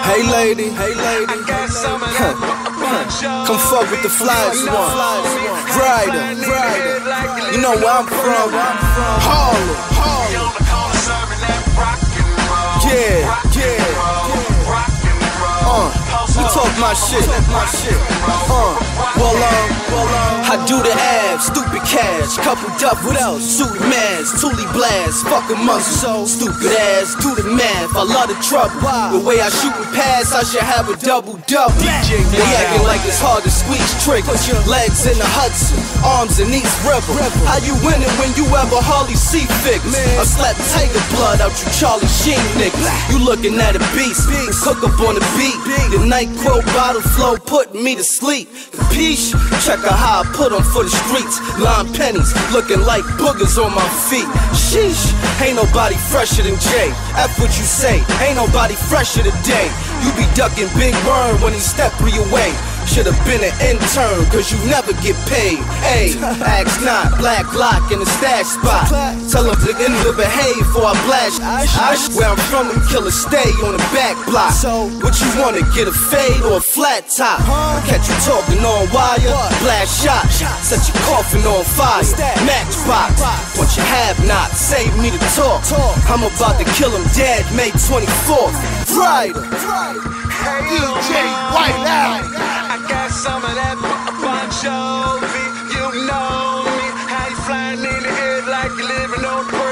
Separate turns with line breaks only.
Hey lady, come fuck with the flyest one. Ryder, you know where I'm from. Harlem. Yeah. You talk my shit. I do the abs, stupid cash, couple duff, what else? Suit mask, Toolie blast, fuck a muscle, stupid ass, do the math, I love the trouble. The way I shoot and pass, I should have a double-double. They acting like it's hard to squeeze triggers, legs in the Hudson, arms in East River. How you winning when you ever hardly see figures? I slap tiger blood out you Charlie Sheen niggas. You looking at a beast, cook up on the beat. The NyQuil bottle flow putting me to sleep. Capiche? Check out how I put 'em for the streets. Lime pennies, looking like boogers on my feet. Sheesh, ain't nobody fresher than Jay. F what you say, ain't nobody fresher today. You be ducking Big Worm when he step 3 away. Should've been an intern, cause you never get paid. Ayy, ask not, black lock in the stash spot. Tell him to behave before I blast. Where I'm from, them killers stay on the back block. So, what you wanna, get a fade or a flat top? Catch you talking on wire, blast shot. Set your coffin on fire, matchbox. Bunch of have-nots, save me the talk. I'm about to kill him dead May 24th. Ryder,
DJ White Out.
I got some of that Bon Jovi, you know me. How you flying in the air like you living on the